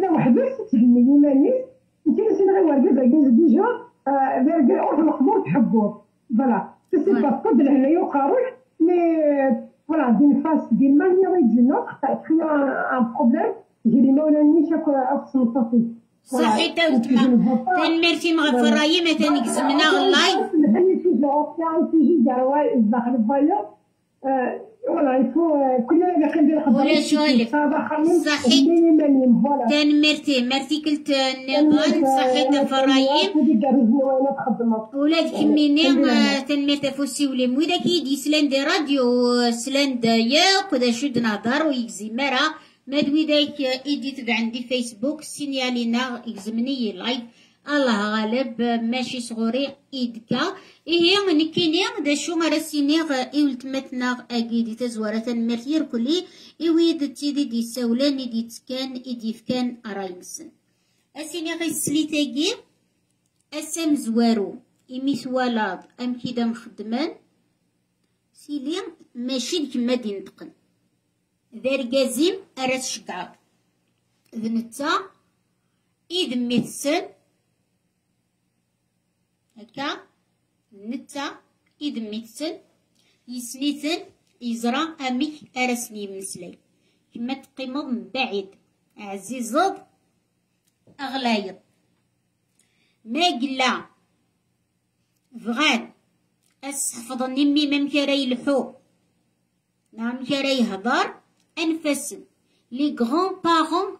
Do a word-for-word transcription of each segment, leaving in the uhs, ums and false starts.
انا وحدك تهني يماني انت نسينا غير ورقه عجوز ديجا غير اوف القبور تحبوا فوالا سي با تقدر هنا يقارن مي فوالا دين فاس ديال مانيا ويجينا خاطر ان بروبليم ديالي ما ولانيش اخص نطفي صحي تا وتما تنمرتي مغفر رايي ما تنقزمنا اللايف نحني توجور كان تيجي داروا داخل الفايو ولا يفو كل يوم انا كندير خدمه ولا شوالف صحي تنمرتي مرتي كلت النظام صحي تفرايم ولاد كميني تنمرت فوسي ولا مويدا كيدي سلاند راديو سلاند ياك ودا شد نهضر ويكزي مرا مادوي دايك ايديت عندي فيسبوك سينيالينا يكزمني لايف الله غالب ماشي صغوري ايدكا إيه نكيني دا شو مرسيني إيولت متنا أكيد تزورة المرير كلي إيويد تيدي دي سولان دي تكان إدي فكان أرايمسن أسيني غي سليتاكي أسام زوارو إمي ثوالاد أم كيدا مخدمان سيلي ماشي كما دي نتقن دار قازيم أراس شقعاب ذنتا إذ ميتسن هكا نتا إذ ميتسن يسنيتن يزرع أميك أرسني مسلاي كما تقيمض من بعيد عزيزض أغلايض ما قلا فغان أسحفظ نمي ممكري لحو نعم كري هضار أنفسن لي غران بارون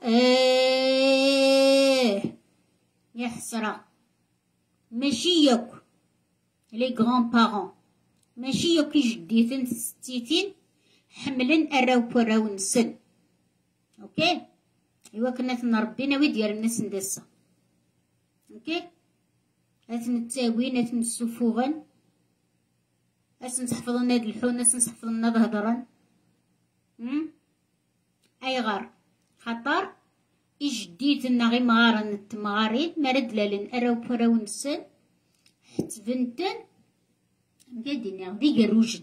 اه يا حسرة ماشي ياك لي غران بارون ماشي ياك جديتن ستيتين حملن أراو براو نسن اوكي ايوا كنا تنربينا وي ديال الناس ندسه اوكي هاتنتاوين هاتنسفوغن اسن تحفظنا هاد الحون اسن تحفظنا بهضران هم اي غار خطر اجديتنا غي مغارن التمغارين مرد لالن اراو براو نسن حت بنتن مقادين غدي قروجن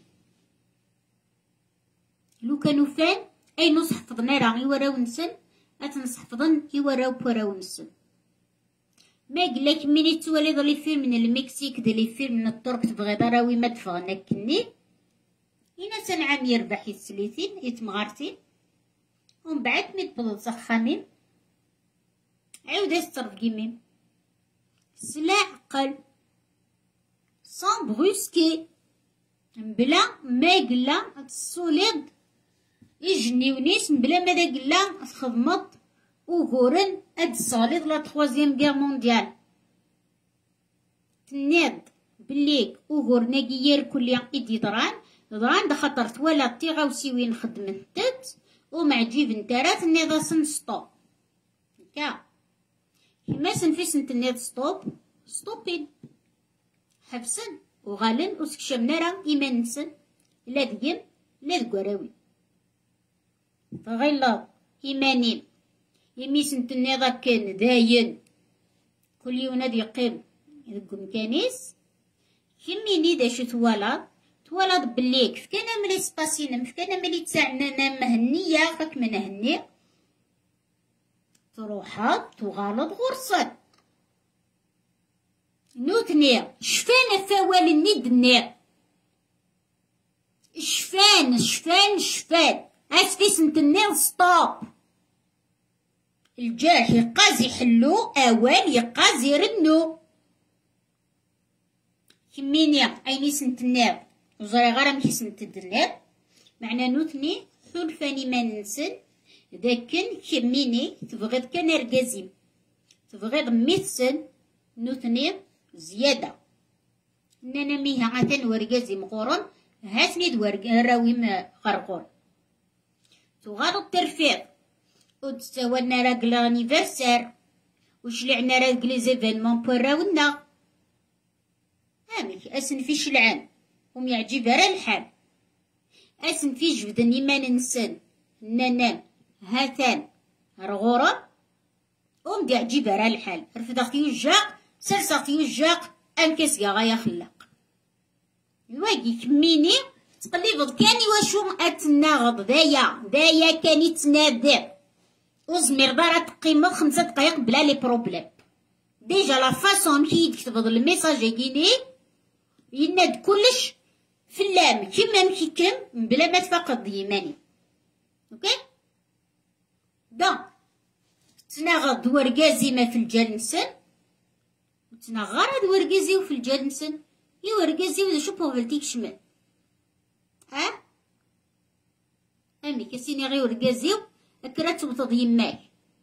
لو كانوا فان اي نص حفظنا راه يوراو نسن اتنصحفظن يوراو براو نسن ما قلك مني توالي ظلي فيلم من المكسيك دلي فيلم من الترك تبغي ضراوي ما تفغنا كني إنا سنعم يربح السليثين يتمغارتين ومن بعد متبضل سخامين عاود استرف كيمين سلا عقل سان بروسكي بلا ما قلا السوليد يجني ونيس بلا ماذا قلا تخدمط وغورن اد صاليد لا تخوازيام غير مونديال تنيض بليك وغور ناقيير كل ايدي دران دران دا خاطر تولا تيغا وسيوين خدمتت ومعجيب نتارا تنيض سن ستوب هكا كيما سنفيس نتنيض ستوب ستوبين حبسن وغالن وسكشمنا راه ايمان نسن لا دقيم لا دكوراوي فغيلا ايمانين يميس نتنيضا كان داين كل يوم نادي يقيم يدق مكانيس كميني دا شو توالاد توالاد بليك فكان ملي سباسينم فكان ملي تسعنانا مهنية فك من هني تروحات تغالط غرصات نوتني شفان فوال الند النير شفان شفان شفان اسكيس نتنيض ستوب الجاه يقاز يحلو اوان يقاز يرنو كمينيا ايني سنتناب وزري غير مشي سنتدناب معنا نوتني ثلفاني ما ننسن ذاكن كميني تبغيض كان رقازيم تبغيض ميتسن نوتني زيادة اننا ميها عتن ورقازيم غورن هاتني دورق راويم غرغور تغالو الترفيض وتساوالنا راك لانيفرسير وشلعنا راك لي زيفينمون بوراونا هاملك اسن في شلعان هم يعجب راه الحال اسن في جبدني ما ننسن ننام هاتان رغورة هم يعجب راه الحال رفضت يوجاق سلسات يوجاق انكس يا غايا خلاق الواقي كميني تقليبض كاني واشو اتناغض دايا دايا كاني تنادر وزمير دارا تقيمض خمسة دقايق بلا لي بروبليم. ديجا لا فاسون كي يكتب الميساج كيني يناد كلش فلام كيما مكيكم بلا ما تفقد يماني. اوكي دونك تناغض ورقازي ما في الجنسن تناغرد ورقازي في الجنسن يورقازي ولا شو بوفلتيك شمال ها امي كاسيني غير ورقازيو اكرا توطد يماك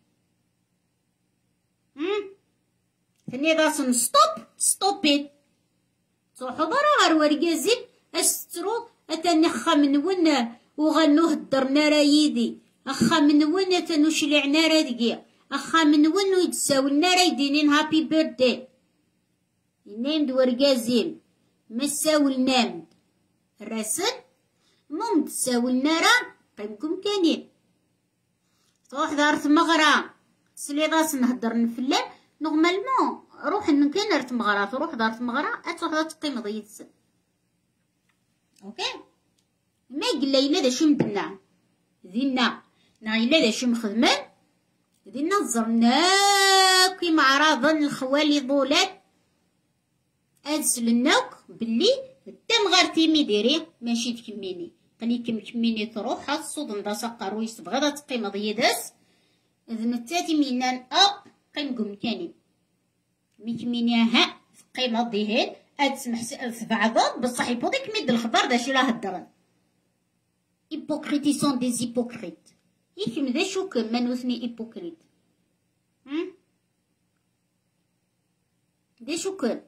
هم ثاني راسن ستوب ستوبي تروحو برا غير ورقازي استرو اتاني خا من ون وغنو هدرنا راه يدي اخا من ون تنو شلعنا راه دقيق اخا من ون ويتساولنا راه يدينين هابي بيرثدي ينام دورقازين ما ساولنام الرسل مم تساولنا راه قيمكم كاينين تروح دارت مغرا سلي راس نهدر نفلان نورمالمون روح كاين رت مغرا تروح دارت مغرا تروح تقيم ضيت السن اوكي ما قلا الا داش مدنا دينا نا الا داش مخدمان دينا زرنا كيما عراضن الخوالي ضولات ادسلناوك بلي تم غارتي ميديري ماشي تكميني قني كم كميني تروح الصوت نداسا قرويس بغدا تقيم ضيداس اذن التاتي مينان اب قيم قم كاني مي كميني ها قيم ضيهن اتسمح في بعضهم بصح يبوديك ميد الخبر داش راه هدرن hypocrites sont des hypocrites يكم ذا شو كم نوثني hypocrite هم ذا شو كم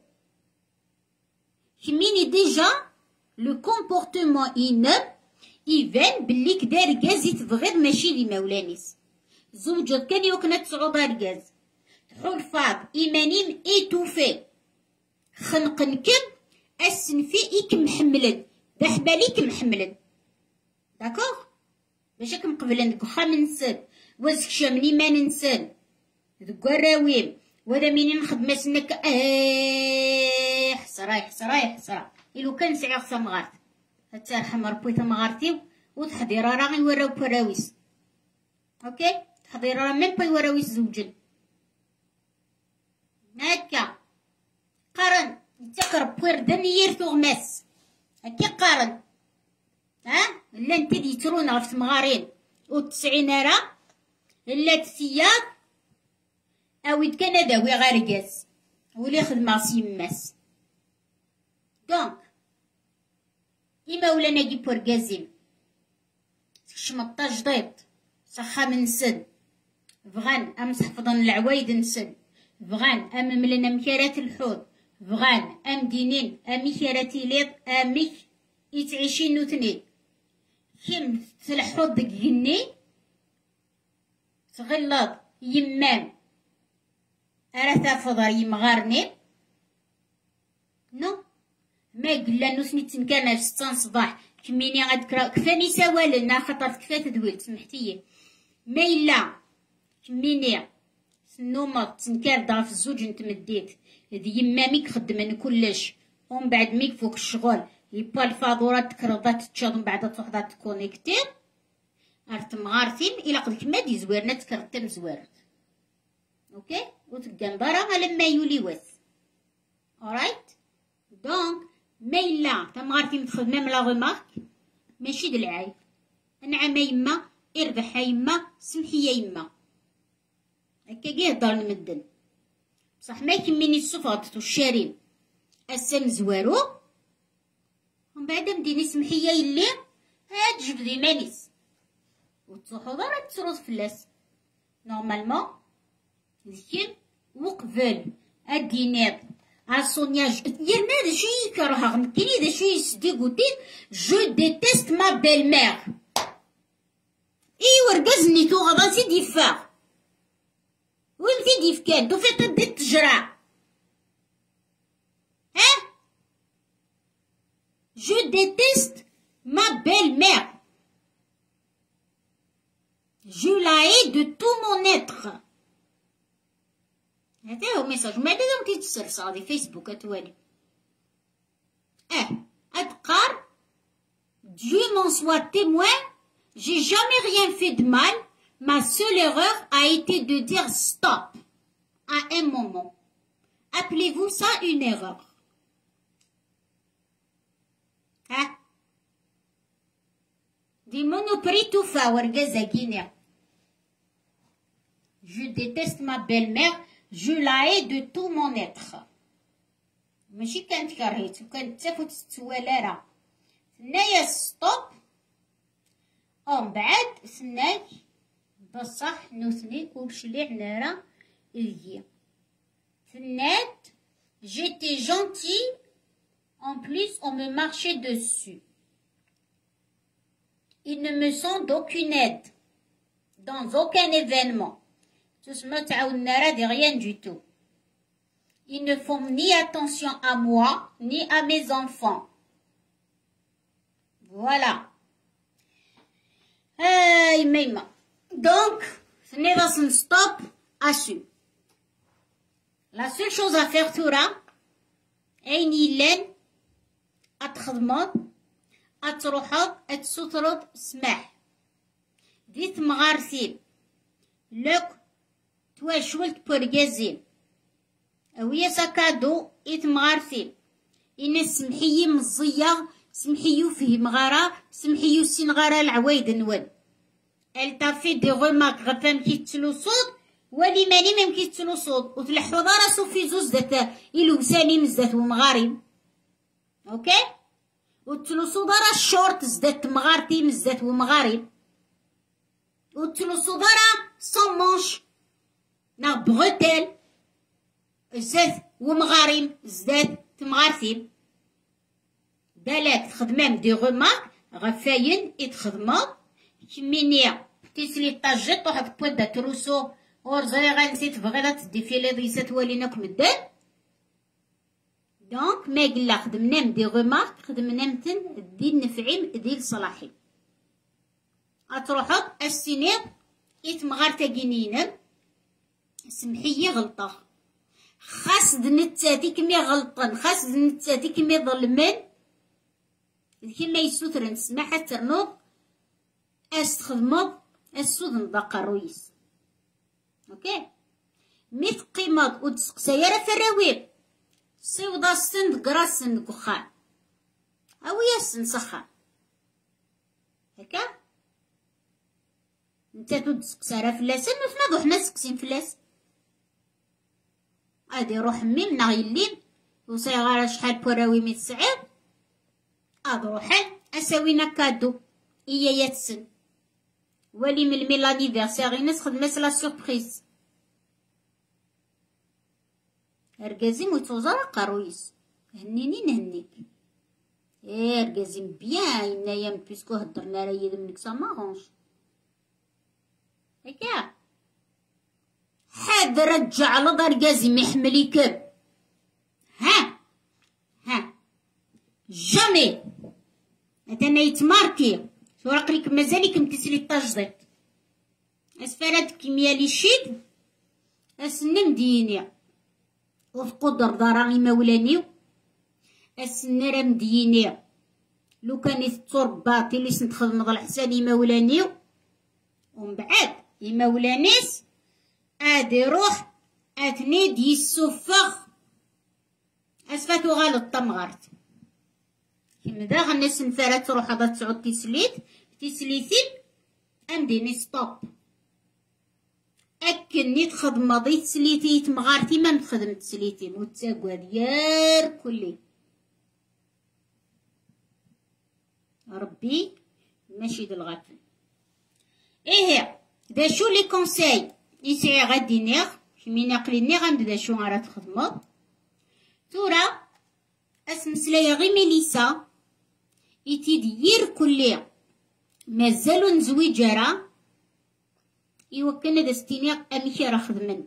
كميني ديجا لو كومبورتمون انوب يبان بلي كدا ركاز تبغيض ماشي لي مولانيس زوجك كان يوكنا تصعود ركاز تحول فاض ايمانيم ايتوفي خنقنكم السنفي إيكم محملن دا حباليكم محملن داكوغ باش راكم قبلن دكوخا منسد وازك شامني ما ننسد دكو الراويم وهذا منين نخدم سنك اه حسرا حسرا حسرا إلو كان سعي خصا مغارت هترحم ربي تمغارتيو وتحضير راه يوراو براويس اوكي تحضير راه ميم با يوراويس زوجن هكا قارن تقرب وردن يرثو غماس هكا قارن ها لا انت دي ترونا في مغارين وتسعين راه لا تثياب اويد كان داوي غارقاس ولي خدمة سيماس دونك إما ولا ناقي بورقازيم شمطا جديد صخا من سن بغان أم حفظن العوايد نسن بغان أم ملنا مكارات الحوض بغان أم دينين أمي كاراتي ليض أمي يتعيشين نوتنين كيم تلحوض دقيني تغلط يمام أرثا فضر يمغارني نو ما قلا نوثني تنكرنا في ستان صباح كميني غاد كرا كفاني سوالنا خاطر كفا تدويل سمحتيلي ما إلا كميني سنوما تنكر ضعف الزوج نتمديت هذي يماميك خدمن كلش ومن بعد ميك فوق الشغل يبا الفاضورات تكرضات تشاض من بعد توحدات تكونيكتير ارت مغارتين الى قد كما دي زويرنا تكرتم زويرت اوكي وتقان برا لما يولي وث اورايت دونك ما إلا تمغارتين تخدمها من لا غومارك ماشي د العيب نعم يما اربح يما سمحي يا يما هكا كاع يهضر المدن بصح ما يكميني الصفات والشارين السن زوارو ومن بعد مديني سمحي يا يلي هاد جبدي مانيس وتصوحو راه تسرد فلاس نورمالمون ذكر وقبل الدينار الصونياج ديالنا هذا شو يكرهها غنكيني هذا شو يسدي قوتين جو ديتيست ما بيل مير ايوا ركزني تو غدا زيد يفا وين زيد يفكان تو في تدي التجرع ها جو ديتيست ما بيل مير جو لا اي دو تو مون اتر هذا هو ميساج ما لازم تيتسرس غادي فيسبوك اتوالي اه اتقار Dieu m'en soit témoin, j'ai jamais rien fait de mal, Ma seule erreur a été de dire stop à un moment. Appelez-vous ça une erreur? Hein? Dis monoprix tout fa wargaza guinée. Je déteste ma belle-mère, je la hais de tout mon être. ماشي كانت كرهيت وكانت تافوت تتوالى سنايا ستوب ومن بعد سناي بصح نوثني كلشي لي عنارة إليا سنات j'étais gentil en plus on me marchait dessus ils ne me sont d'aucune aide dans aucun événement تسمى تعاوننا راه دي rien du tout. Ils ne font ni attention à moi, ni à mes enfants. Voilà. Hey, Mima. Donc, ce n'est pas un stop, assume. La seule chose à faire, Toura, est une île, à تخدمض, à تروحض, à تسطرض, سماح. ديت مغارسين. لك, توا شولت برجازين. ويا سكادو يتمغارثين إن سمحيي مزية سمحيو فيه مغارة سمحيو سين غارة العوايد نون elle t'a fait des remarques غفام كيتسلو صوت ولي ماني مم كيتسلو صوت وتلحو راسو في زوز ذات إلو ساني مزدات ومغارين أوكي وتسلو صوت راه الشورت زدات مغارتي مزدات ومغارين وتسلو صوت راه سون مونش نا بغوتيل زاد ومغارم زداد تمغارثين بالك تخدمام دي غومارك غفاين يتخدمض كمينيا تيسلي طاجت طوحك بودا تروسو ورزري غنسيت بغيلا تدي في ليضيسات واليناك مدان دونك ما قلا خدمنام دي غومارك خدمنامتن دي النفعيم دي الصلاحي اتروحض السنير يتمغارتا كينينم سمحيي غلطه خاص دنتاتي كمي غلطن خاص دنتاتي كمي ظلمن كيما يسوتر نسمع حتى نوض استخدمض السود نضاق الرويس اوكي مي تقيمض وتسقسايا راه فراويب صيوضا السند كراس نكخان اويا السن سخان هكا نتا تسقسا راه فلاسن وفنا ضحنا سقسين فلاس غادي يروح ميم نغيلين وصيغار شحال براوي ميت سعيد غادي روحان اساوينا كادو إيا ياتسن ولي من المي لانيفرسير ينس خدمت لا سوربريز رقازي متوزر قرويس هنيني نهنيك ايه رقازي بيان انايا بيسكو هدرنا راه يد منك سا ماغونش هكا حاد رجع لضر رقازي محمل يكب ها ها جامي أتانا يتماركي سورق ليك مازالك متسلي التجديد اسفراد كيميالي شيد اسنم ديني وفي قدر داراني مولانيو اسنرا مديني لو كان يترباطي لي سنتخدم ضل حساني مولانيو ومن بعد يمولانيس ادي يروح اتنيد يسفخ اسفاتو غالط طمغارت كيما دا غنس نفرات تروح هذا تسعود تسليت تسليتين امديني ستوب اكني تخدم ضي تسليتي تمغارتي ما نتخدم تسليتي متساقوا ديال كلي ربي ماشي دالغفل ايه دا شو لي كونساي يسعي غادي نيغ كيمينا قليني غنبدا شو غارا تخدمو تورا اسمسلايا غي ميليسا يتيدير كلي مازالو نزويجة راه يوكلنا دا ستينيق اميكي راه خدمنت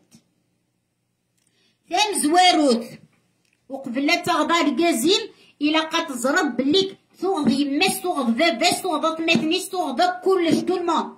ثان زواروت وقبل تغدى ركازين الى قاتزرب بليك توغض يماس توغض باباس توغض طماثنيس توغض كلش تو الموند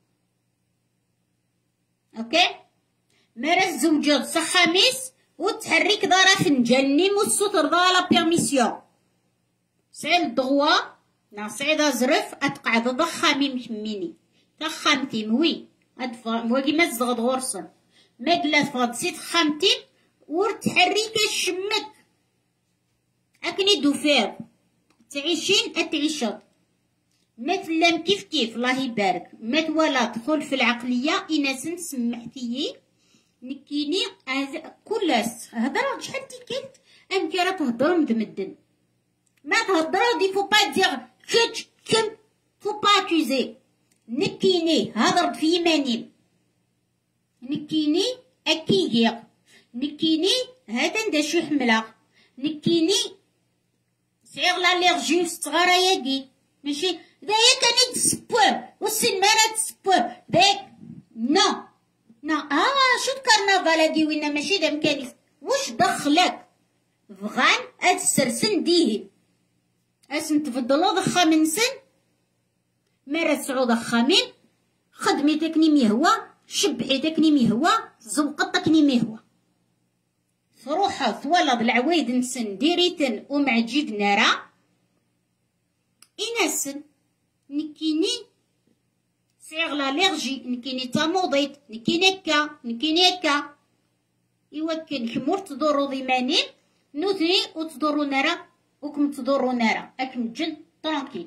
اوكي مرا الزوجات خميس وتحرك دارا فنجاني والسطر دارا بيرميسيون سعيد الضغوا نا سعيد زرف اتقعد ضخامي مكميني تخامتي موي ادفع واقي ما تزغد غرسن ما قلا تفغد سيت خامتين ورتحريك الشمك اكني دوفير تعيشين اتعيشط ما تلام كيف كيف الله يبارك ما تولا تدخل في العقليه انسان سمحتي نكيني كلاس هضره شحال تيكيت ام كي راه تهضر مدمدن ما تهضروا دي فو با دير كوتش كم فو با اكوزي نكيني هضرت في يماني نكيني اكيغيق نكيني هذا ندا شي حمله نكيني سيغ لا ليرجي صغار ياكي ماشي دايا كان تسبوب والسن ما راه تسبوب داك نو نو اه شو الكرنفال هادي وين ماشي دا مكاني واش دخلك فغان هاد السرسن ديه اسم تفضلو ضخا من سن مرة تسعود ضخامين خدمتك نيمي هو شبحيتك نيمي هو زوقتك نيمي هو فروحة ثولد العوايد نسن ديريتن ومعجيب نارا إنسن نكيني سيغ لا ليرجي نكيني تاموضيت نكيني هكا نكيني هكا يوكن كمور تدورو ضيمانين نوثني وتدورو نارا وكم تدورو نارا اكم جن طرانكيل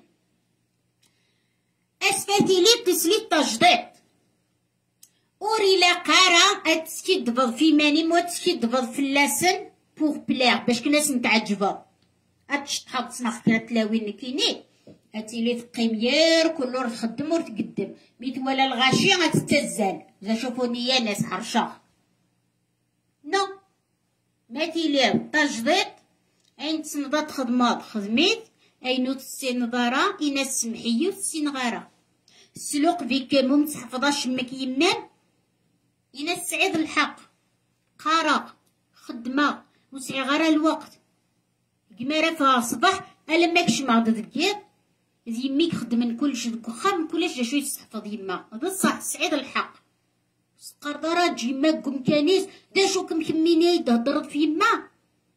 اسفاتي لي تسلي التجديد اوري لا قارا اتسكي دبض في ماني مو تسكي دبض في اللسن بوغ بلاغ باش كناس نتعجبو اتش تحط سنخ كانت تلاوين كيني اتي لي تقيمير كل ور تخدم ور تقدم ميت ولا الغاشي غتتزال اذا شوفوني يا ناس حرشا نو ماتي لي تجديد اين تسنضات خدمات خدميت اينو تسين نظارة اينا السمحية وتسين غارة السلوق فيك مم تحفظا شمك يمان اينا السعيد الحق قارق خدمة وسعي غارة الوقت كما فيها الصباح الا ماكش معض دقيق يميك خدمن كلش دك وخا كلش شويه تحفظ يما هذا صح سعيد الحق قردرات جيما كم كنيس دا شو كم كميني تهضرت في يما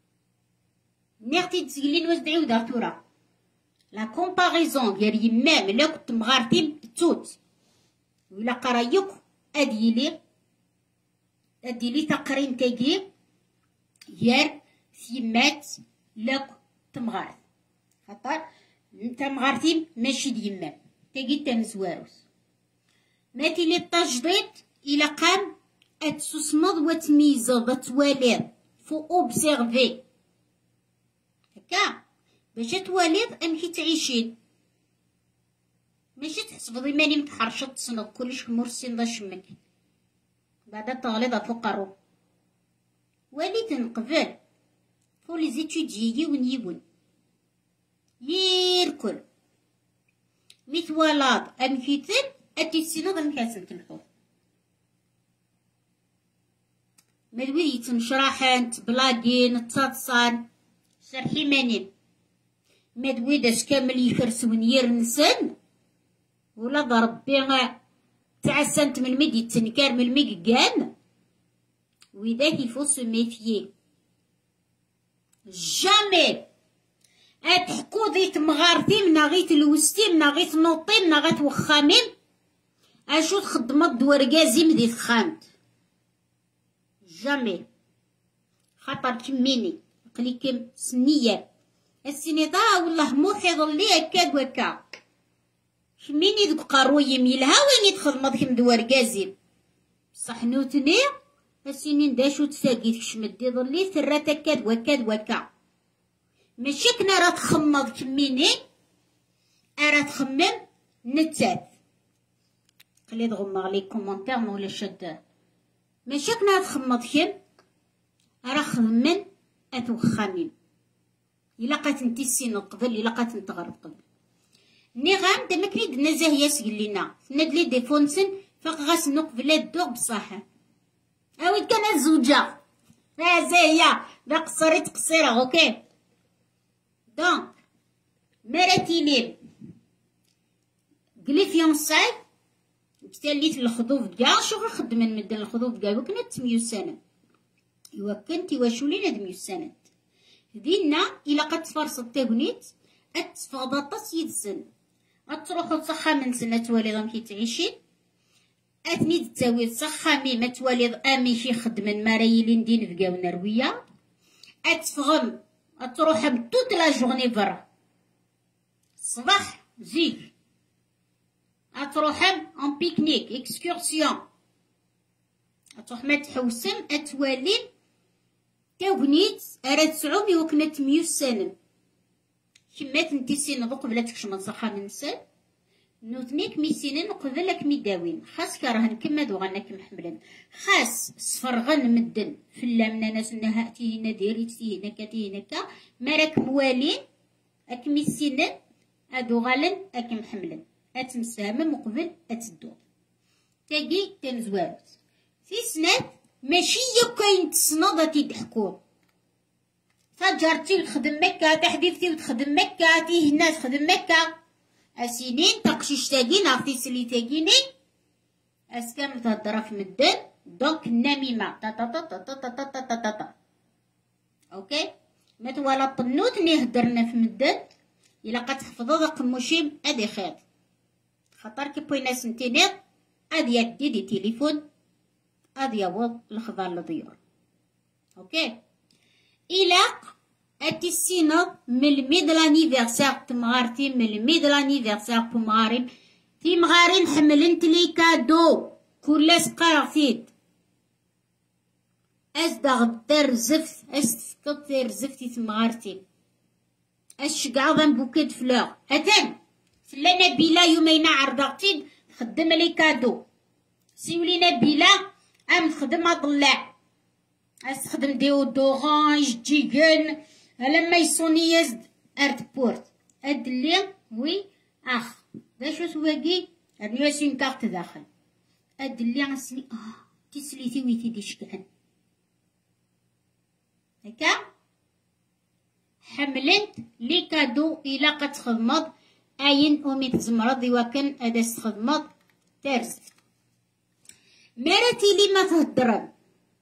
نيختي تسقلين واش دعيو دارتورا لا كومباريزون ديال يما ملي كنت مغارتي توت ولا قرايك اديلي اديلي تقرين تاكي يار سيمات لاك تمغارت خاطر انت مغارتي ماشي ديما تاكي تنزواروس ماتي لي التجديد الى قام اتسسمض وتميزض تواليض فو اوبسيرفي هكا باش تواليض امشي تعيشين ماشي تحسبضي ماني متحرشط تصنض كلش كمرسين ضا شمك بعد تغليض فوق الروب والي تنقبل فو لي زيتوديي يون يون يركل ميتوالاد امكيتن اتي السنوض امكاسن تلحوظ مدوي يتنشرحن تبلاقين تصاتصان شرحي مانين مدوي داش كامل يفرسون يرنسن ولا ضربي تعسنت من الميد يتنكار من الميقان وإذا يفو سو ميفيي جامي اتحكو ذي تمغارتي منا غيت الوستي منا غيت نوطي منا غيت وخامين اشو تخدمت دوركازي مدي تخامت جامي خاطر كميني قليكم سنية السنيطة والله موحظ لي هكاك وكا كميني ذوك قاروي ميلها وين يتخدمت كم دوركازي بصح نوتني السنين داشو تساقي تشمدي ظلي ثرات هكاد وكاد وكا ماشي كنا راه تخمض كميني راه تخمم نتات خلي تغمض لي كومونتير ولا شاد ماشي كنا تخمض كم راه خمن اتوخامين الا قات انتي السين قبل الا قات انت غرب قبل نيغام دا ماكري دنا زاهيه سقلينا نادلي دي فونسن فاق غاس نقبل الدوغ بصح اويد كان الزوجه ها زاهيه دا قصريت قصيره اوكي دونك مراتي لي قلي فيونساي تاليت الخضوف كاع شغل خدم من مدن الخضوف كاع وكنا تميو سنه ايوا كنتي واشو لينا دميو سنه دينا الا قد تفرصت تاغنيت اتفاضطس يدسن اتروحو تصحى من سنه توالي غام كي تعيشين أثني تساوي صخامي ما تواليض آمي شي خدمن مرايلي ندين فقاو نروية أتفغم أتروح بتوت لا جورني برا الصباح زيك أتروح أون بيكنيك إكسكورسيون أتروح ما تحوسم أتوالين كاوغنيت أراد سعومي وكنت ميوس سنم كمات نتي سين ذوق بلاتك شمن صخا من سن نوثنيك ميسينين قبلك ميداوين خاص كرهن كما دوغنك محملن خاص صفرغن مدن في اللامنا ناس انها تي هنا ديري تي هنا كتي هنا كا مراك موالين اك ميسينين ادو غالن اك محملن اتمسامم مقبل اتدو تاقي تنزوارت في سنات ماشي يوكاين تصنوضة تيضحكو فجرتي وتخدم مكة تحديثتي وتخدم مكة تي هنا تخدم مكة أسينين تقشيش تاقين عرفتي سلي تاقيني أسكام تهدرا في مدن دونك النميمة تا تا تا تا تا تا تا تا تا تا أوكي ما توالا طنوت ني هدرنا في مدن إلا قد تحفظو ذاك المشيم أدي خير خاطر كي بوينا سنتينير أدي يدي دي تليفون أدي يوض الخضار لضيور أوكي إلاق أتي سينو من الميد لانيفيرسير تمغارتي من الميد لانيفيرسير بمغارم تي مغارين حملنت لي كادو كلاس قراغتيد أس داغدر زفت أس تفكر زفتي تمغارتي أس شقعضن بوكيت فلور أتم سلانا بلا يومينا عرضاغتيد خدم لي كادو سيولينا بلا أم تخدم أضلاع أس تخدم ديودوران جيجن لما يصوني يزد أرد بورت أد اللي وي أخ دا شو سواقي أدني واسين كارت داخل أد اللي غسلي آه تسليتي ويتي دي شكعن هكا حملت لي كادو إلا قد تخدمض أين أمي تزمرض وكان أدا تخدمض ترزف مراتي لي ما تهدرن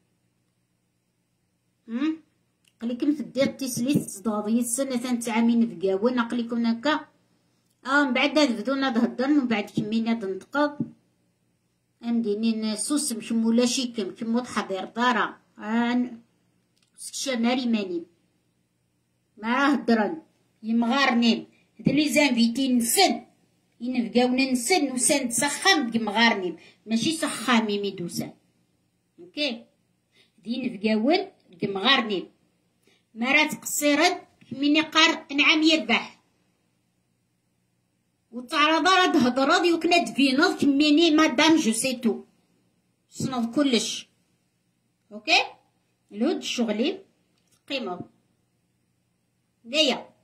هم قليكم تدير تسليت تصداضي السنة تنتعامين فقاون أقليكم هكا اه من بعد تبدونا تهدرن ومن بعد كمينا تنتقض امدينين سوس مكمو لا شيك مكمو تحضير دارا ان سكشا ناري ماني ما راه هدرن يمغارنين هاد لي زانفيتي نسن ينفقاونا نسن وسان تسخم يمغارنين ماشي سخامي ميدوسان اوكي دي نفقاون يمغارنين مرات قصيرد مني قار نعم يربح وتعرض راه تهضر دي وكنا تفينض كميني مادام جو سي تو صنض كلش اوكي الهود شغلي قيمض دايا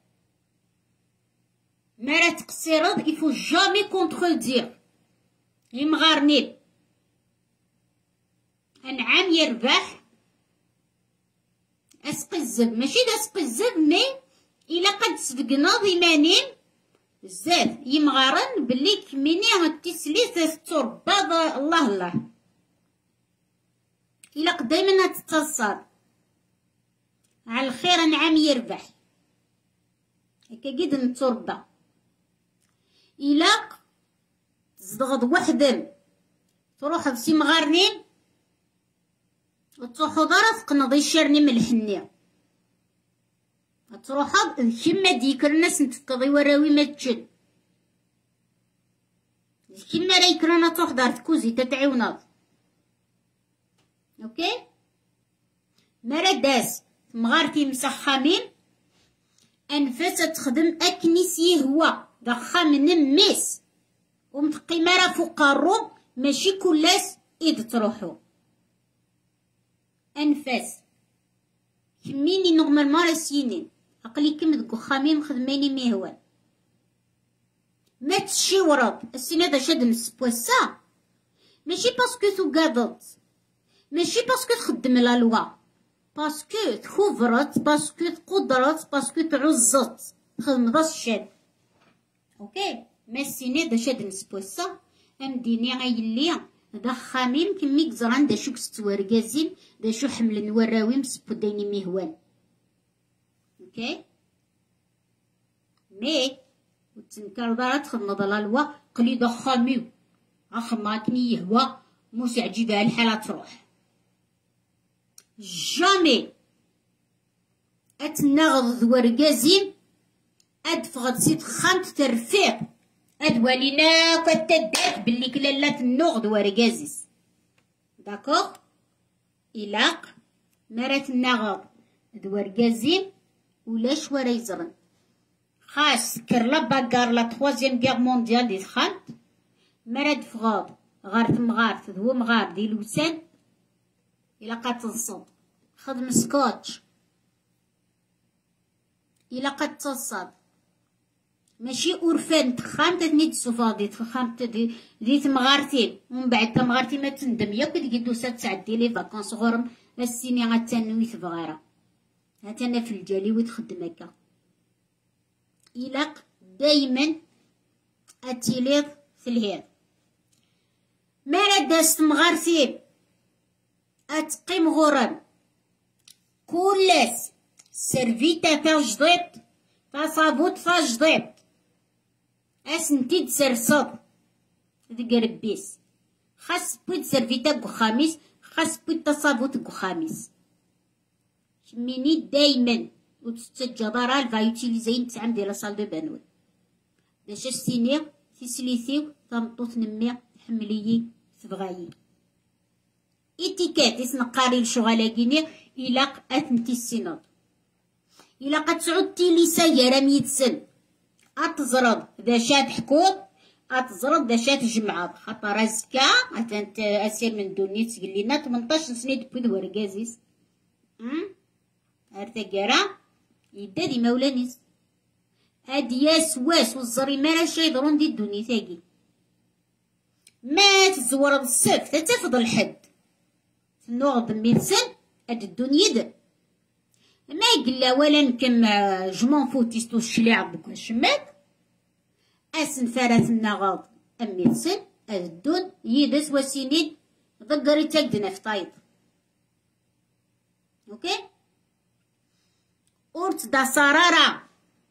مرات قصيرد يفو جامي كونتخودير يمغارني نعم يربح اسقزب ماشي دا اسقزب مي الا قد صدقنا ضيمانين بزاف يمغارن بلي كميني هتسليت التربه الله الله الا قد دايما تتصل على الخير نعم يربح هكا قد التربه الا تصدغض وحدم تروح بسي مغارنين وتروحو دارا تقنض يشرني من الحنية تروحو كيما ديكر الناس نتقضي وراوي ما تجن كيما راه يكرنا تروح دار تكوزي تتعاونض اوكي مرا داز مغارتي مسخمين انفاس تخدم اكنيسي هو ضخا من ميس ومتقي مرا فوق الروب ماشي كلاس ايد تروحو انفاس كميني نورمالمون راه سينين عقليكم دك خامين خدميني ميهوان ما تشيورض السنه دا شاد مسبوسا ماشي باسكو تقاضت ماشي باسكو تخدم لا لوا باسكو تخوفرت باسكو تقدرت باسكو تعزت تخدم راس الشاد اوكي ما السنه دا شاد مسبوسا امديني غايلي دا خامين كمي كزران دا شوك ستواركازين دا شو حمل نوراوي مسبو دايني ميهوان اوكي مي وتنكر دارا تخدم ضلالوا قلي دا خاميو اخما كني يهوا موس عجيبها الحالة تروح جامي اتنغض ورقازين ادفغد سيت خامت ترفيق ادوالينا كتداك باللي كلا تنغض ورقازيس داكوغ إلاق مرات النغض دورقازين ولاش ورا يزرن خاص كر لا باكار لا تخوازيام كيغ مونديال دي تخانت مرات فغاض غارت مغارت ذو مغار دي لوسان إلا قد تصد خدم سكوتش إلا قد تصد ماشي أورفان تخام تثني تسوفاضي تخام دي دي تمغارتين ومن بعد تمغارتي ما تندم ياك ديك دوسا تعدي لي فاكونس غورم السيني غتنوي تبغيرا هاتنا في الجالي وتخدم هكا إلاق دايما أتيليض في الهير مالا داست مغارتين أتقيم غورم كولاس سيرفيتا تا جديد تا صابوط تا جديد اسنتي تسرصد ذيك ربيس خاص بويد سيرفيتا كو خامس خاص بويد تصابوت كو خامس شميني دايما وتستجدرا الفا يوتيليزين تسعم ديال صال دو بانوي باش السيني تسليثيو تمطوط نمي حمليي تبغايي إتيكات يسنقاري الشغالاكيني إلا أثنتي السيناض إلا قد تعود تيليسا يا مية سن أتزرد ذا شات حكوم أتزرد ذا شات جمعة خاطر أزكا أتنت أسير من دوني تقلينا تمنطاش سنيد بويد ورقازيس أرتقارا يدا دي مولانيس هادي ياس واس والزري مالا شي يضرون دي الدوني ثاقي ما تزور بالسف تتفضل الحد تنوغ بمية سن هاد الدنيا دا ما يقلا ولا نكم جمون فوتيستو الشليع بك الشماك اسن فارات النغاض امي سن الدون يدس وسينين ضقري تقدنا في طايط اوكي ورت دا صرارة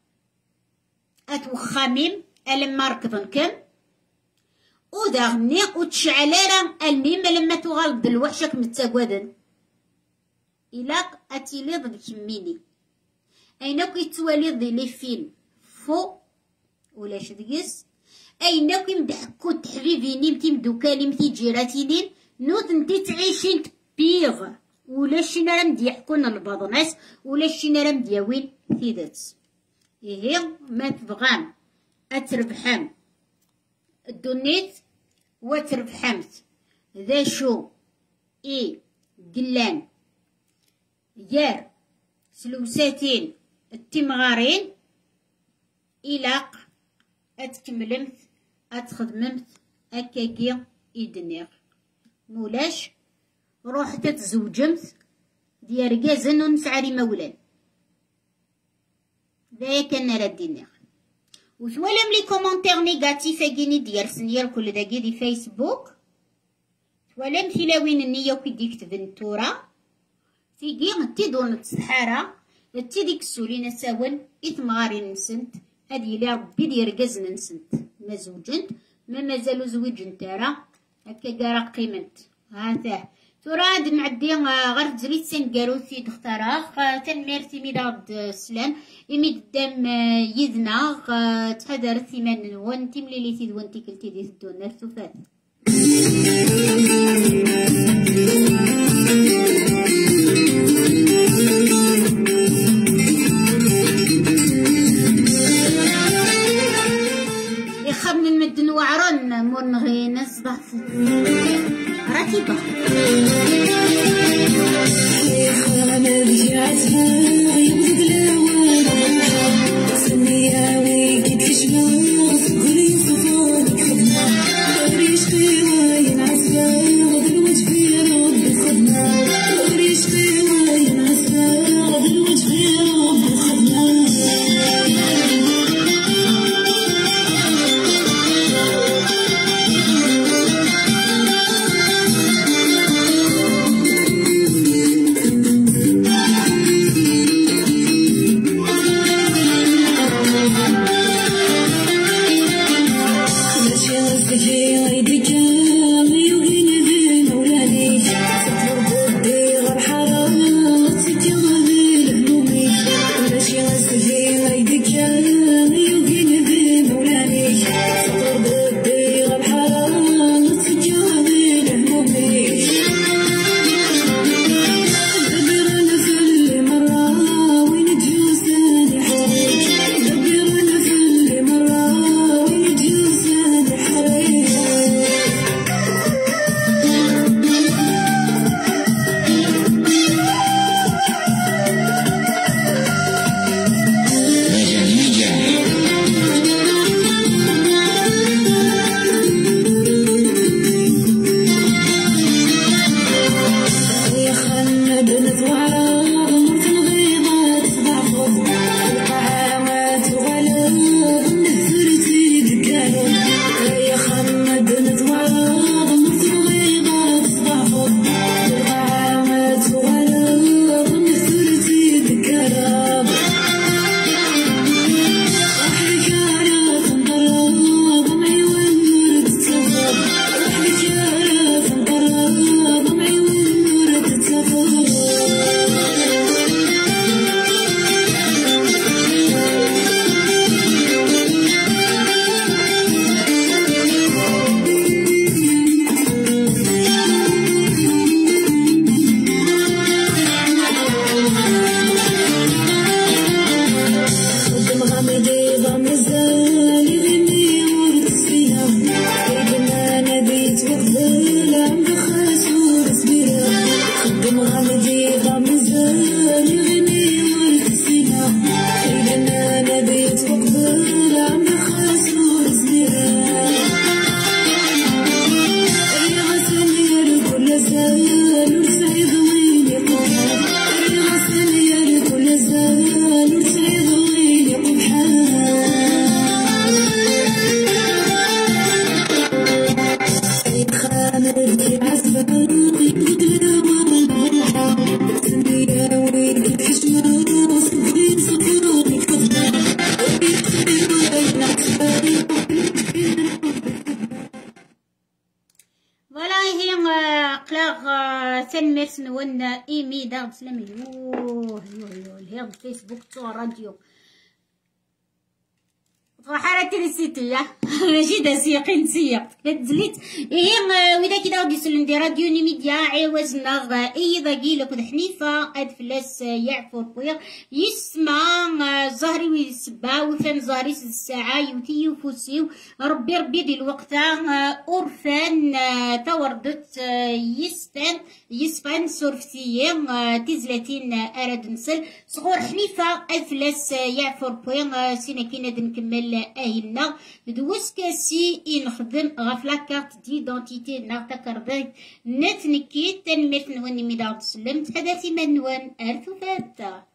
اتوخاميم الما ركضن كم وداغني وتشعلارا الميم لما تغلط الوحشك متساقودن إلاق أتيليض بكميني أيناكو يتواليض دي لي فيلم فو ولاش دقيس أيناكو يمدحكو تحبيبيني متي مدوكالي متي جيراتينين نوت نتي تعيشين تبيغ ولاش نرا مديحكونا البضناس ولاش نرا مدياوين ثيدات إيه ما تبغام أتربحام الدونيت وتربحامت ذا شو إي قلان يار سلوساتين التمغارين إلاق أتكملمت أتخدممت أكاكي إدنيغ مولاش روحت تزوجمت ديال رقازن ونسعري مولان ذايا كان ردينيغ وثوالم لي كومونتير نيجاتيف اكيني ديال سنيال كل داكي دي فيسبوك ثوالم تلاوين النية وكي ديكتب نتورا تيجي تيدون السحارة تي ديك السولينة ساون إثمغاري نسنت هادي لي ربي ديال رقازن نسنت ما زوجنت ما مازالو زويجن تارا هكا كارا قيمنت هاتاه تورا عاد معدي غير تزريت سنكاروثي تختارا تنميرتي ميداد السلام إميد الدم يذنا تحضر ثمان وانتي مليليتي دوانتي كلتي دي الدونر ثفات يخبن المدن وعرن مون غي نصبح ركيبة أنا رجعت يمزق لوانا سنيا ويكي تشبه قولي خفوك ريش خيوين عسكر وذلوج في الرب ايمي داغ سلامي. يوه يوه يوه الهيض فيسبوك تو راديو حارة تريسيتيا ماشي داسيقي نسيق تزليت إيه وإذا كدا غادي يسلم دي راديو نيميديا عوزنا أي ضاقي لكود حنيفة أد فلاس يعفو بويغ يسمع زهري ويسبا وفان زهري الساعة يوتي يفوسيو ربي ربي دي الوقت أورفان توردت يسفان يسفان سورفتيين تزلاتين أراد نسل صغور حنيفة أد فلاس يعفو بويغ سينا كينا نكمل أهلنا دوز كاسي نخدم غاف لاكارت ديدونتيتي نا تكربيت نتنكيت تنميت نوان ميدا تسلمت هذا ثمان نوان ألف وفاتة.